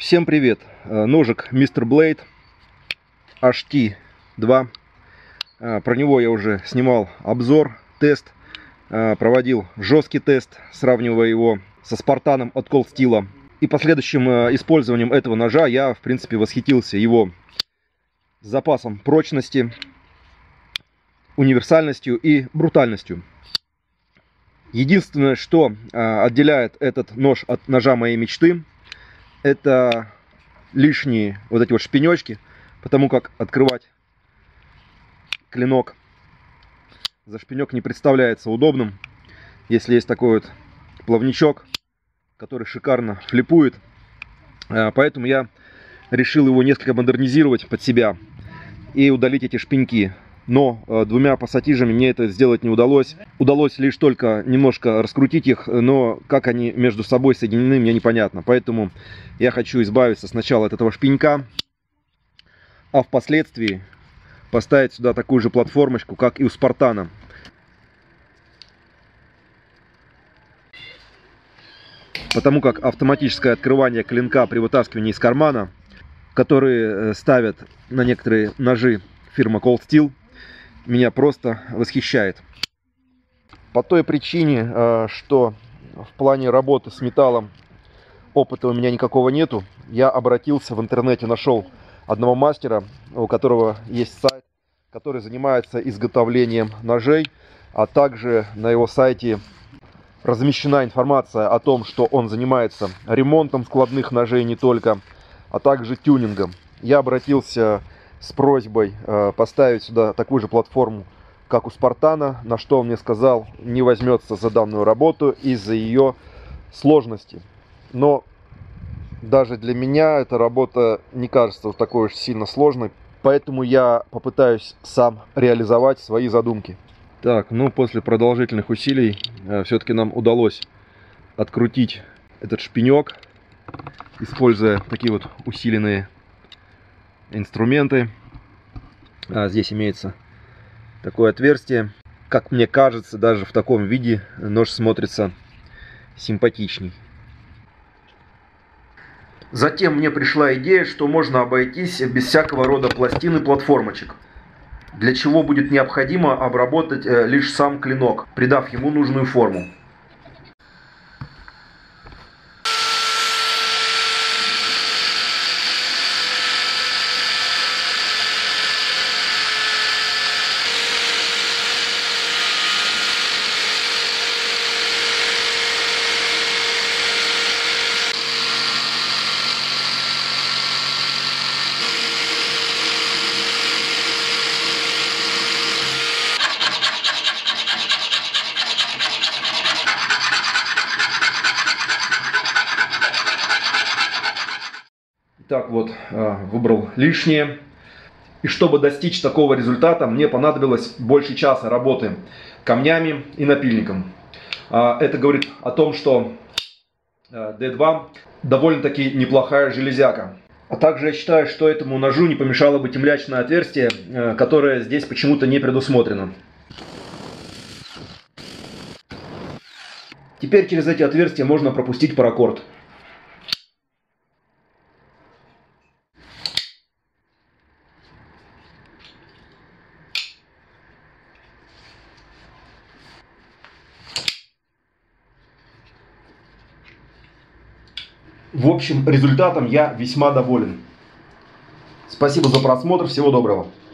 Всем привет! Ножик Mr. Blade HT2. Про него я уже снимал обзор, тест. Проводил жесткий тест, сравнивая его со Спартаном от Cold Steel. И последующим использованием этого ножа я, в принципе, восхитился его запасом прочности, универсальностью и брутальностью. Единственное, что отделяет этот нож от ножа моей мечты, это лишние вот эти вот шпенечки, потому как открывать клинок за шпенек не представляется удобным, если есть такой вот плавничок, который шикарно флипует. Поэтому я решил его несколько модернизировать под себя и удалить эти шпеньки. Но двумя пассатижами мне это сделать не удалось. Удалось лишь только немножко раскрутить их, но как они между собой соединены, мне непонятно. Поэтому я хочу избавиться сначала от этого шпенька, а впоследствии поставить сюда такую же платформочку, как и у Спартана. Потому как автоматическое открывание клинка при вытаскивании из кармана, которые ставят на некоторые ножи фирма Cold Steel, меня просто восхищает. По той причине, что в плане работы с металлом опыта у меня никакого нету, я обратился в интернете, нашел одного мастера, у которого есть сайт, который занимается изготовлением ножей, а также на его сайте размещена информация о том, что он занимается ремонтом складных ножей не только, а также тюнингом. Я обратился с просьбой поставить сюда такую же платформу, как у Спартана, на что он мне сказал, не возьмется за данную работу из-за ее сложности. Но даже для меня эта работа не кажется вот такой уж сильно сложной, поэтому я попытаюсь сам реализовать свои задумки. Так, ну после продолжительных усилий все-таки нам удалось открутить этот шпенек, используя такие вот усиленные инструменты. Здесь имеется такое отверстие. Как мне кажется, даже в таком виде нож смотрится симпатичней. Затем мне пришла идея, что можно обойтись без всякого рода пластин и платформочек, для чего будет необходимо обработать лишь сам клинок, придав ему нужную форму. Так вот, выбрал лишнее. И чтобы достичь такого результата, мне понадобилось больше часа работы камнями и напильником. Это говорит о том, что D2 довольно-таки неплохая железяка. А также я считаю, что этому ножу не помешало бы темлячное отверстие, которое здесь почему-то не предусмотрено. Теперь через эти отверстия можно пропустить паракорд. В общем, результатом я весьма доволен. Спасибо за просмотр, всего доброго.